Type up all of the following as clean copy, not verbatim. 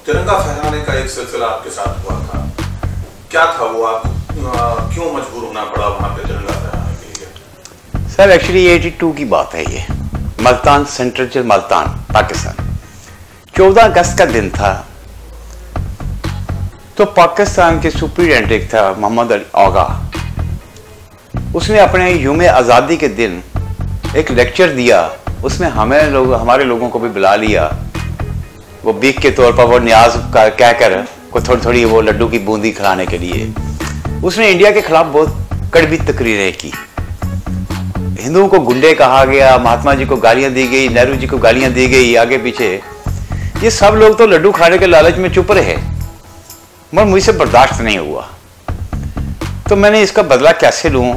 तिरंगा फहराने का एक सिलसिला आपके साथ हुआ था, क्या था वो? आप क्यों मजबूर होना पड़ा वहां पे तिरंगा फहराने के लिए? सर एक्चुअली 82 की बात है ये, मुल्तान, सेंट्रल जेल मुल्तान, पाकिस्तान। 14 अगस्त का दिन था। तो पाकिस्तान के सुप्रीडेंट एक था मोहम्मद अली आगा, उसने अपने यूम आज़ादी के दिन एक लेक्चर दिया। उसमें हमारे लोगों को भी बुला लिया। वो बीक के तौर पर वो न्याज कहकर को थोड़ी थोड़ी वो लड्डू की बूंदी खिलाने के लिए उसने इंडिया के खिलाफ बहुत कड़वी तकरीरें की। हिंदुओं को गुंडे कहा गया, महात्मा जी को गालियां दी गई, नेहरू जी को गालियां दी गई आगे पीछे। ये सब लोग तो लड्डू खाने के लालच में चुप रहे, मगर मुझसे बर्दाश्त नहीं हुआ। तो मैंने इसका बदला कैसे लूं,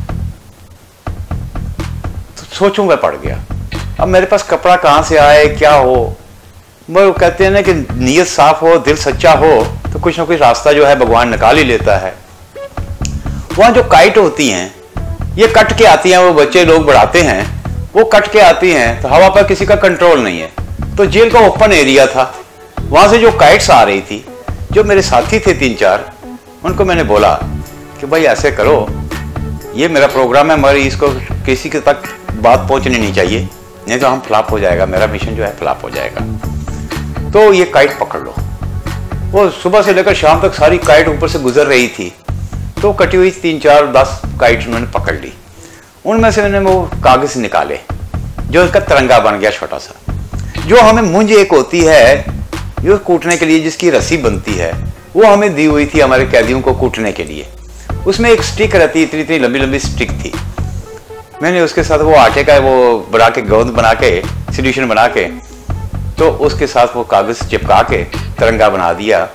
तो सोचूं मैं पड़ गया। अब मेरे पास कपड़ा कहां से आए, क्या हो। वो कहते हैं ना कि नीयत साफ हो, दिल सच्चा हो, तो कुछ ना कुछ रास्ता जो है भगवान निकाल ही लेता है। वहां जो काइट होती हैं ये कट के आती हैं, वो बच्चे लोग बढ़ाते हैं, वो कट के आती हैं, तो हवा पर किसी का कंट्रोल नहीं है। तो जेल का ओपन एरिया था, वहां से जो काइट्स आ रही थी, जो मेरे साथी थे 3-4, उनको मैंने बोला कि भाई ऐसे करो, ये मेरा प्रोग्राम है, मगर इसको किसी के तक बात पहुंचनी नहीं चाहिए, नहीं तो हम फ्लॉप हो जाएगा, मेरा मिशन जो है फ्लॉप हो जाएगा। तो ये काइट पकड़ लो। वो सुबह से लेकर शाम तक सारी काइट ऊपर से गुजर रही थी। तो कटी हुई 3-4-10 काइट उन्होंने पकड़ ली। उनमें से मैंने वो कागज निकाले जो इसका तिरंगा बन गया छोटा सा। जो हमें मुंज एक होती है जो कूटने के लिए जिसकी रस्सी बनती है, वो हमें दी हुई थी हमारे कैदियों को कूटने के लिए। उसमें एक स्टिक रहती, इतनी इतनी लंबी लंबी स्टिक थी। मैंने उसके साथ वो आटे का वो बना के गोंद बना के सोल्यूशन बना के, तो उसके साथ वो कागज चिपका के तिरंगा बना दिया।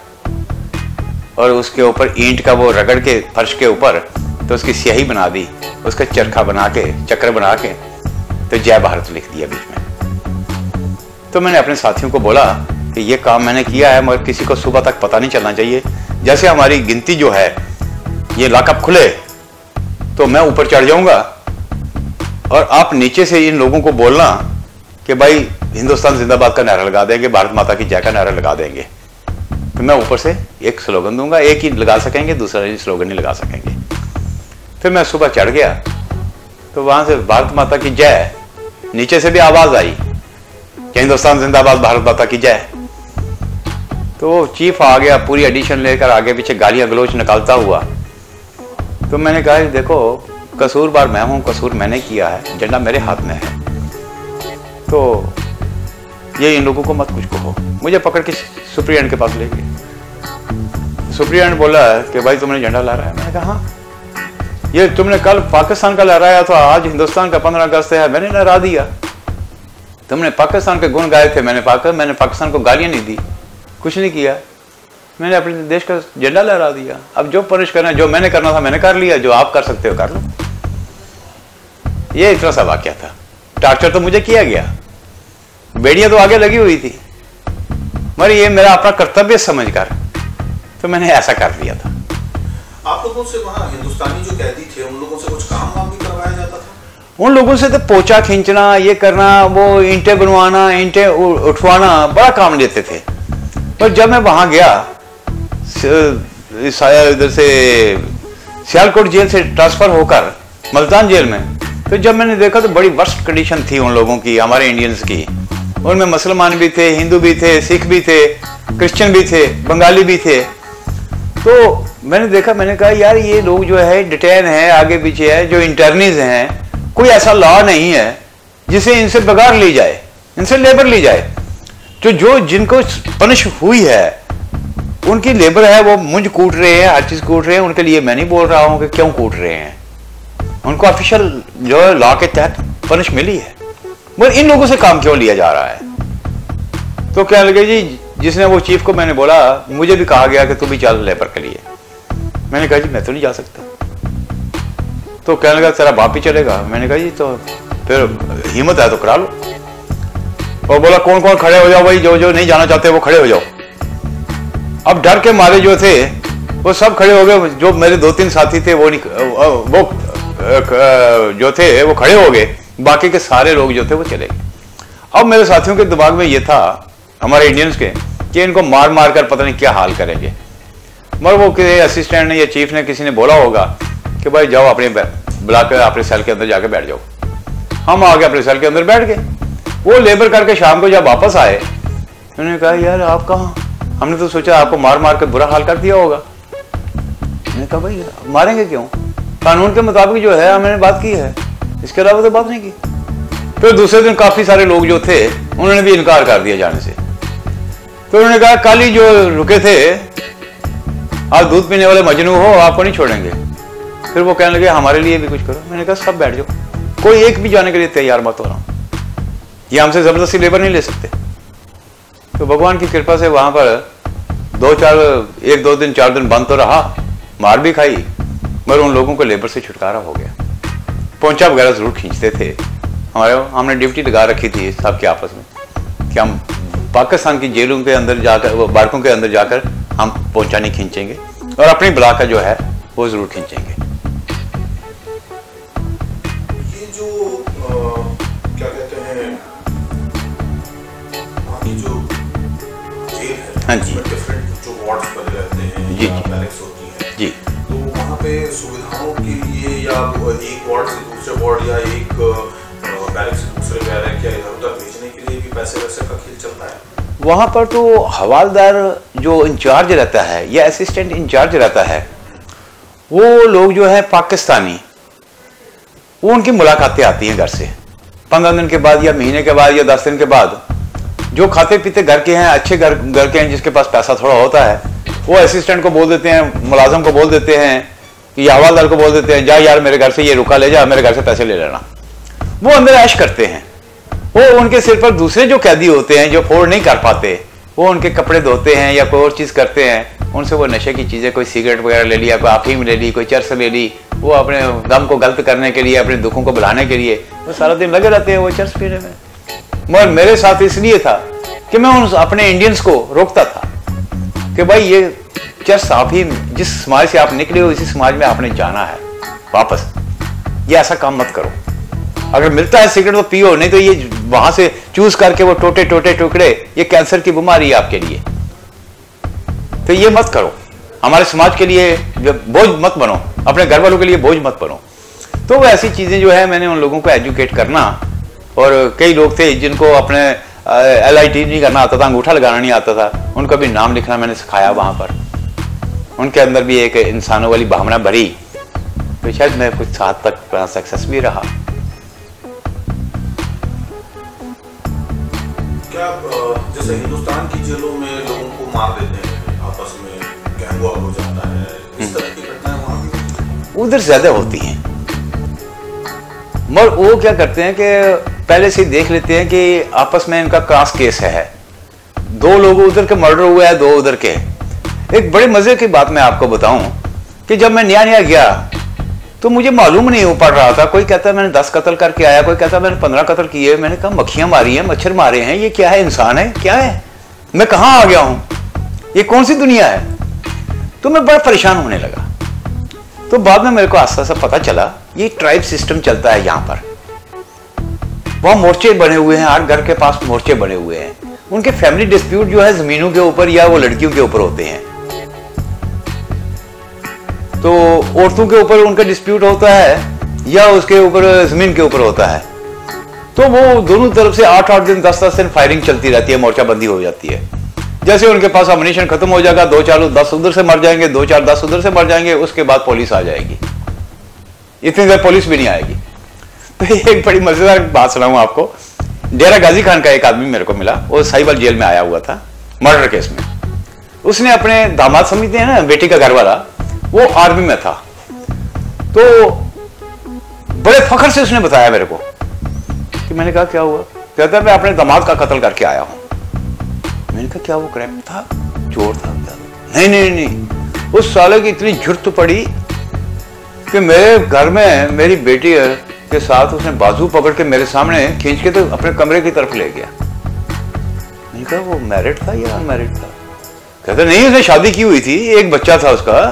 और उसके ऊपर ईंट का वो रगड़ के फर्श के ऊपर तो उसकी स्याही बना दी, उसका चरखा बना के चक्र बना के तो जय भारत लिख दिया बीच में। तो मैंने अपने साथियों को बोला कि ये काम मैंने किया है, मगर किसी को सुबह तक पता नहीं चलना चाहिए। जैसे हमारी गिनती जो है ये लॉकअप खुले तो मैं ऊपर चढ़ जाऊंगा और आप नीचे से इन लोगों को बोलना कि भाई हिंदुस्तान जिंदाबाद का नारा लगा देंगे, भारत माता की जय का नारा लगा देंगे। तो मैं ऊपर से एक स्लोगन दूंगा, एक ही लगा सकेंगे, दूसरा स्लोगन नहीं लगा सकेंगे। फिर मैं सुबह चढ़ गया तो वहां से भारत माता की जय, नीचे से भी आवाज आई कि हिंदुस्तान जिंदाबाद, भारत माता की जय। तो चीफ आ गया पूरी एडिशन लेकर, आगे पीछे गालियां गलोच निकालता हुआ। तो मैंने कहा देखो कसूरवार मैं हूं, कसूर मैंने किया है, झंडा मेरे हाथ में है, तो ये इन लोगों को मत कुछ कहो। मुझे पकड़ के सुप्रीडेंट के पास ले गए। सुप्रीडेंट बोला कि भाई तुमने झंडा लहराया है। मैंने कहा हाँ। ये तुमने कल पाकिस्तान का लहराया तो आज हिंदुस्तान का 15 अगस्त है, मैंने लहरा दिया। तुमने पाकिस्तान के गुण गाए थे, मैंने पाकिस्तान को गालियां नहीं दी, कुछ नहीं किया, मैंने अपने देश का झंडा लहरा दिया। अब जो पनिश करना, जो मैंने करना था मैंने कर लिया, जो आप कर सकते हो कर लो। ये इतना सा वाकया था। टॉर्चर तो मुझे किया गया, बेड़ियां तो आगे लगी हुई थी, मगर ये मेरा अपना कर्तव्य समझकर तो मैंने ऐसा कर दिया था। आप लोगों से वहां हिंदुस्तानी जो कैदी थे उन लोगों से कुछ काम भी करवाया जाता था? उन लोगों से तो पोचा खींचना, ये करना, वो ईंटें बनवाना, ईंटें उठवाना, बड़ा काम लेते थे। पर जब मैं वहां गया, इधर से सियालकोट जेल से ट्रांसफर होकर मुल्तान जेल में, तो जब मैंने देखा तो बड़ी वर्स्ट कंडीशन थी उन लोगों की, हमारे इंडियंस की। उनमें मुसलमान भी थे, हिंदू भी थे, सिख भी थे, क्रिश्चियन भी थे, बंगाली भी थे। तो मैंने देखा, मैंने कहा यार ये लोग जो है डिटेन है, आगे पीछे है, जो इंटर्नीज हैं, कोई ऐसा लॉ नहीं है जिसे इनसे बगार ली जाए, इनसे लेबर ली जाए। जो जिनको पनिश हुई है उनकी लेबर है, वो मुझ कूट रहे हैं, हर चीज कूट रहे हैं। उनके लिए मैं नहीं बोल रहा हूं कि क्यों कूट रहे हैं, उनको ऑफिशियल जो लॉ के तहत पनिश मिली है, मगर इन लोगों से काम क्यों लिया जा रहा है। तो क्या लगे जी, जिसने वो चीफ को मैंने बोला, मुझे भी कहा गया कि तू भी चल लेबर के लिए। मैंने कहा जी मैं तो नहीं जा सकता। तो कहने लगा तेरा बाप ही चलेगा। मैंने कहा जी तो फिर हिम्मत है तो करा लो। और बोला कौन कौन खड़े हो जाओ भाई, जो जो नहीं जाना चाहते वो खड़े हो जाओ। अब डर के मारे जो थे वो सब खड़े हो गए। जो मेरे 2-3 साथी थे वो जो थे वो खड़े हो गए, बाकी के सारे लोग जो थे वो चले गए। अब मेरे साथियों के दिमाग में ये था, हमारे इंडियंस के, कि इनको मार मार कर पता नहीं क्या हाल करेंगे। मगर वो किसी असिस्टेंट ने या चीफ ने किसी ने बोला होगा कि भाई जाओ अपने बुला कर अपने सेल के अंदर जाके बैठ जाओ। हम आके अपने सेल के अंदर बैठ गए। वो लेबर करके शाम को जब वापस आए उन्होंने कहा यार आप कहाँ, हमने तो सोचा आपको मार मार कर बुरा हाल कर दिया होगा। मैंने कहा भाई मारेंगे क्यों, कानून के मुताबिक जो है हमने बात की है, इसके अलावा तो बात नहीं की। फिर दूसरे दिन काफी सारे लोग जो थे उन्होंने भी इनकार कर दिया जाने से। तो उन्होंने कहा कल ही जो रुके थे आप दूध पीने वाले मजनू हो, आपको नहीं छोड़ेंगे। फिर वो कहने लगे हमारे लिए भी कुछ करो। मैंने कहा सब बैठ जाओ, कोई एक भी जाने के लिए तैयार मत होना, ये हमसे जबरदस्ती लेबर नहीं ले सकते। तो भगवान की कृपा से वहां पर 1-2 दिन 4 दिन बंद तो रहा, मार भी खाई, मगर उन लोगों को लेबर से छुटकारा हो गया। पोंचा वगैरह जरूर खींचते थे हमने ड्यूटी लगा रखी थी सबके आपस में कि हम पाकिस्तान की जेलों के अंदर जाकर, वो बारकों के अंदर जाकर हम पोंचा नहीं खींचेंगे और अपनी बला का जो है वो जरूर खींचेंगे। ये जो क्या कहते हैं जो जेल है, हाँ जी, डिफरेंट जो वार्ड्स बने रहते हैं जी, बैरक्स होती हैं जी, तो वहाँ पे सुविधाओं के लिए या एक वार्ड से दूसरे वार्ड या एक बैरक से दूसरे बैरक या इधर उधर भेजने के लिए भी पैसे वैसे का खेल चलता है। वहां पर तो हवालदार जो इंचार्ज रहता है या असिस्टेंट इंचार्ज रहता है, वो लोग जो है पाकिस्तानी, वो उनकी मुलाकातें आती हैं घर से 15 दिन के बाद या महीने के बाद या 10 दिन के बाद। जो खाते पीते घर के हैं, अच्छे घर के हैं, जिसके पास पैसा थोड़ा होता है, वो असिस्टेंट को बोल देते हैं, मुलाजम को बोल देते हैं कि हवालदार को बोल देते हैं जा यार मेरे घर से ये रुका ले जा, मेरे घर से पैसे ले लेना। वो अंदर ऐश करते हैं। वो उनके सिर पर दूसरे जो कैदी होते हैं जो फोड़ नहीं कर पाते, वो उनके कपड़े धोते हैं या कोई और चीज़ करते हैं, उनसे वो नशे की चीज़ें, कोई सिगरेट वगैरह ले लिया, कोई अफीम ले ली, कोई चरस ले ली, वो अपने गम को गलत करने के लिए, अपने दुखों को भुलाने के लिए वो सारा दिन लगे रहते हैं वो चरस पीने में। मगर मेरे साथ इसलिए था कि मैं उन अपने इंडियंस को रोकता था कि भाई ये चरस अफीम जिस समाज से आप निकले हो इसी समाज में आपने जाना है वापस, ये ऐसा काम मत करो। अगर मिलता है सिगरेट तो पियो, नहीं तो ये वहां से चूज करके वो टोटे टोटे टुकड़े, ये कैंसर की बीमारी है आपके लिए, तो ये मत करो। हमारे समाज के लिए बोझ मत बनो, अपने घर वालों के लिए बोझ मत बनो। तो वो ऐसी चीजें जो है मैंने उन लोगों को एजुकेट करना। और कई लोग थे जिनको अपने LIT नहीं करना आता था, अंगूठा लगाना नहीं आता था, उनका भी नाम लिखना मैंने सिखाया वहां पर। उनके अंदर भी एक इंसानों वाली भावना भरी, तो शायद मैं कुछ हद तक सक्सेस भी रहा। क्या जैसे हिंदुस्तान की जेलों में लोगों को मार देते हैं, आपस में गैंग वॉर हो जाता है, इस तरह की घटनाएं वहां भी उधर ज्यादा होती हैं। मगर वो क्या करते हैं कि पहले से देख लेते हैं कि आपस में इनका क्रॉस केस है, 2 लोग उधर के मर्डर हुआ है, 2 उधर के। एक बड़े मजे की बात मैं आपको बताऊं कि जब मैं नया गया तो मुझे मालूम नहीं हो पड़ रहा था। कोई कहता है मैंने 10 कत्ल करके आया, कोई कहता है मैंने 15 कत्ल किए। मैंने कहा मक्खियां मारी हैं, मच्छर मारे हैं, ये क्या है, इंसान है क्या है, मैं कहां आ गया हूं, ये कौन सी दुनिया है। तो मैं बड़ा परेशान होने लगा। तो बाद में मेरे को आस्ता आस्ता पता चला ये ट्राइब सिस्टम चलता है यहाँ पर। वहां मोर्चे बने हुए हैं, हर घर के पास मोर्चे बने हुए हैं। उनके फैमिली डिस्प्यूट जो है जमीनों के ऊपर या वो लड़कियों के ऊपर होते हैं। तो औरतों के ऊपर उनका डिस्प्यूट होता है या उसके ऊपर जमीन के ऊपर होता है। तो वो दोनों तरफ से 8-8 दिन 10-10 दिन फायरिंग चलती रहती है, मोर्चाबंदी हो जाती है। जैसे उनके पास अम्युनिशन खत्म हो जाएगा, 2-4 10 उधर से मर जाएंगे, 2-4 10 उधर से मर जाएंगे, उसके बाद पुलिस आ जाएगी। इतनी देर पुलिस भी नहीं आएगी। तो एक बड़ी मजेदार बात सुनाऊं आपको। डेरा गाजी खान का एक आदमी मेरे को मिला, वो साहिवाल जेल में आया हुआ था मर्डर केस में। उसने अपने दामाद समझते हैं ना, बेटी का घर वाला, वो आर्मी में था। तो बड़े फखर से उसने बताया मेरे को कि मैंने कहा क्या हुआ, कहता है मैं अपने दामाद का कत्ल करके आया हूं। मैंने कहा क्या वो क्राइम था, चोर था? नहीं, उस साले की इतनी जुर्त पड़ी कि मेरे घर में मेरी बेटी के साथ उसने बाजू पकड़ के मेरे सामने खींच के तो अपने कमरे की तरफ ले गया। मैंने कहा वो मैरिड था या अनमैरिड था? कहता नहीं, उसने शादी की हुई थी, एक बच्चा था उसका।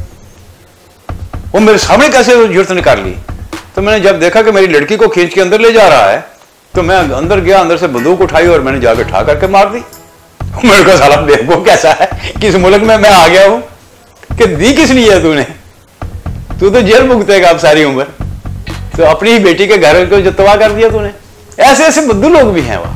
वो मेरे सामने कैसे जुर्त निकाल ली? तो मैंने जब देखा कि मेरी लड़की को खींच के अंदर ले जा रहा है, तो मैं अंदर गया, अंदर से बंदूक उठाई और मैंने जाके उठा करके मार दी। मेरे को साला बेवकूफ कैसा है, किस मुल्क में मैं आ गया हूं कि दी किस लिए है तूने? तू तो जेल भुगतेगा अब सारी उम्र, तो अपनी ही बेटी के घर को जो तबाह कर दिया तूने। ऐसे ऐसे बुद्धू लोग भी हैं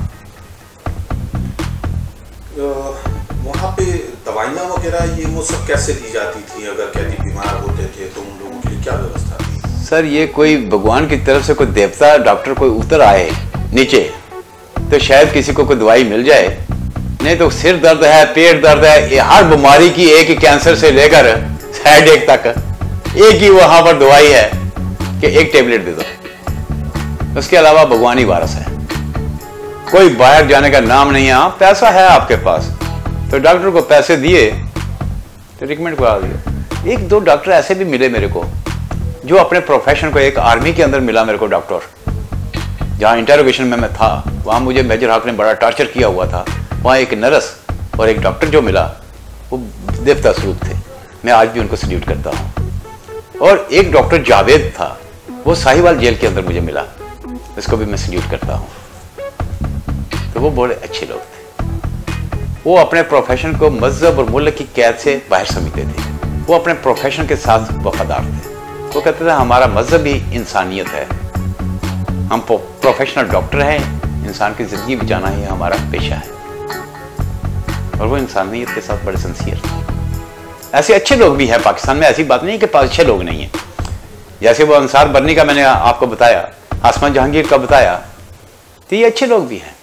वहां पे दवाइयां वगैरह ये वो सब कैसे दी जाती थी? अगर कैदी बीमार होते थे तो उन लोगों के लिए क्या व्यवस्था थी? सर ये कोई भगवान की तरफ से कोई देवता डॉक्टर कोई उतर आए नीचे तो शायद किसी को कोई दवाई मिल जाए, नहीं तो सिर दर्द है, पेट दर्द है, हर बीमारी की एक ही, कैंसर से लेकर हेडेक तक एक ही वहां पर दवाई है कि एक टेबलेट दे दो। उसके अलावा भगवान ही वारस है, कोई बाहर जाने का नाम नहीं है। हाँ पैसा है आपके पास तो डॉक्टर को पैसे दिए तो रिकमेंड करा दिया। एक दो डॉक्टर ऐसे भी मिले मेरे को जो अपने प्रोफेशन को, एक आर्मी के अंदर मिला मेरे को डॉक्टर, जहां इंटरोगेशन में मैं था वहां मुझे मेजर हक ने बड़ा टॉर्चर किया हुआ था। वहां एक नर्स और एक डॉक्टर जो मिला वो देवता स्वरूप थे, मैं आज भी उनको सल्यूट करता हूं। और एक डॉक्टर जावेद था, वो साहिवाल जेल के अंदर मुझे मिला, इसको भी मैं सल्यूट करता हूं। तो वो बड़े अच्छे लोग थे, वो अपने प्रोफेशन को मजहब और मुल्क की कैद से बाहर समझते थे, वो अपने प्रोफेशन के साथ वफादार थे। वो कहते थे हमारा मजहब ही इंसानियत है, हम प्रोफेशनल डॉक्टर हैं, इंसान की जिंदगी बचाना ही हमारा पेशा है। और वो इंसानियत के साथ बड़े सिंसियर थे। ऐसे अच्छे लोग भी हैं पाकिस्तान में, ऐसी बात नहीं कि अच्छे लोग नहीं हैं। जैसे वो अंसार बरनी का मैंने आपको बताया, आसमान जहांगीर का बताया, तो ये अच्छे लोग भी हैं।